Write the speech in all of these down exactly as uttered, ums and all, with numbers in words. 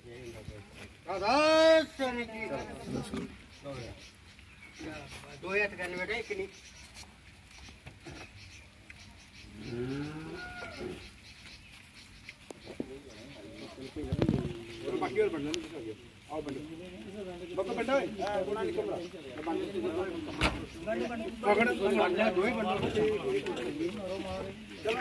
दो हज़ार तिरानवे बेटा एक नहीं बाकी और बनना नहीं आओ बंद बाबा बंदा है कोना निकल रहा बंद पकड़ बनना दो ही बनना चलो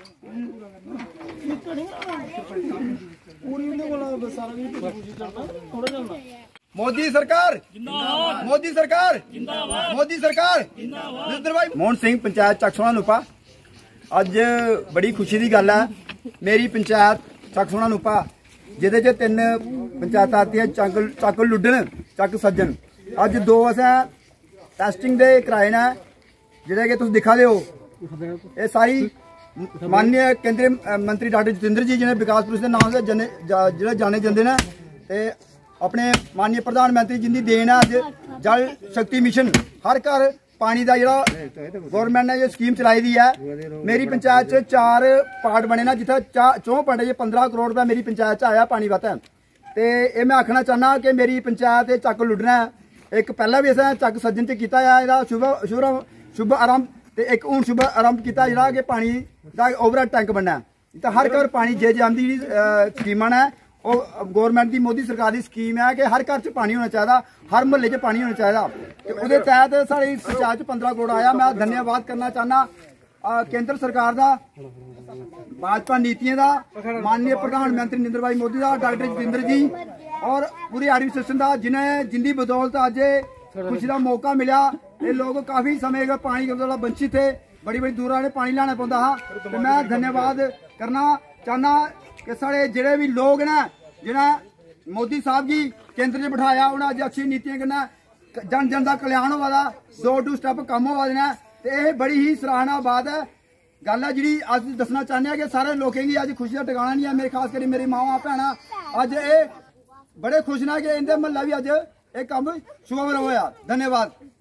पूरी ने बोला सारा भी चलना थोड़ा चलना मोदी सरकार जिंदाबाद मोदी सरकार जिंदाबाद मोदी सरकार जिंदाबाद नरेंद्र भाई मोहन सिंह पंचायत ਚੱਕ ਸੋਹਣਾ ਨੂਪਾ ਅੱਜ बड़ी खुशी की गल है मेरी पंचायत ਚੱਕ ਸੋਹਣਾ ਨੂਪਾ ਜਿਹਦੇ ਚ ਤਿੰਨ पंचायत आती है ਚੱਕ ਚੱਕ ਲੁੱਡਣ ਚੱਕ ਸੱਜਣ ਅੱਜ ਦੋ ਅਸਾਂ ਟੈਸਟਿੰਗ ਦੇ ਕਰਾਏ ਨੇ ਜਿਹੜੇ ਕਿ ਤੁਸੀਂ ਦਿਖਾ ਦਿਓ ਇਹ ਸਾਰੀ माननीय केंद्रीय मंत्री डॉक्टर जितेंद्र जी जिन्हें विकास पुरुष के नाम से जने जिले जाने जाते हैं ते अपने माननीय प्रधानमंत्री जिंदी देन है अज जल शक्ति मिशन हर घर पानी का जो गौरमेंट ने जो स्कीम चलाई दी है मेरी पंचायत च चार पार्ट बने ना जिथे चौं पार्ट पंद्रह करोड़ रुपया मेरी पंचायत च आया पानी वास्ते तो ये मैं आखना चाहना कि मेरी पंचायत ਚੱਕ लुडना है एक पहला भी असें ਚੱਕ सज्जन च किया है ਇਹਦਾ शुभ शुभ शुभ आरंभ ਤੇ ਇੱਕ ਹੁਣ शुभ आरंभ किया ਜਿਹੜਾ कि पानी का ओवर टैंक बनना तो हर घर पानी जे जे आंदी स्कीमां ने ਉਹ गौरमेंट की मोदी सरकार की स्कीम है कि हर घर च पानी होना चाहिए हर महल्ले च पानी होना चाहिए तो उसके तहत साड़ी पंचायत च पंद्रह करोड़ आया मैं धन्यवाद करना चाहना केंद्र सरकार का भाजपा नीतियों का माननीय प्रधानमंत्री नरेंद्र भाई मोदी का डॉक्टर जितेंद्र जी और पूरी एडमिनिस्ट्रेशन का जिन्हें जिंदी बदौलत अज खुशी का मौका मिला ये लोग काफ़ी समय पानी के वंचित थे बड़ी बड़ी दूर ने पानी लाना पौंदा हा तो मैं धन्यवाद करना चाहना कि साढ़े जेडे भी लोग ने जिन्हें मोदी साहब जी केंद्र च बिठाया उन्हें अज अच्छी नीतियों कन्नै जन जन का कल्याण होवा दा डोर टू स्टैप कम होवा दे ते यह बड़ी ही सराहना बात है गल है जी अज दसना चाहते कि सारे लोगों की अज खुशी का ठिकाना नहीं है मेरे खास कर मेरी मावां भैणां अज ये बड़े खुश ने कि इनके महल्ला भी अज ये काम शुभ होया धन्यवाद।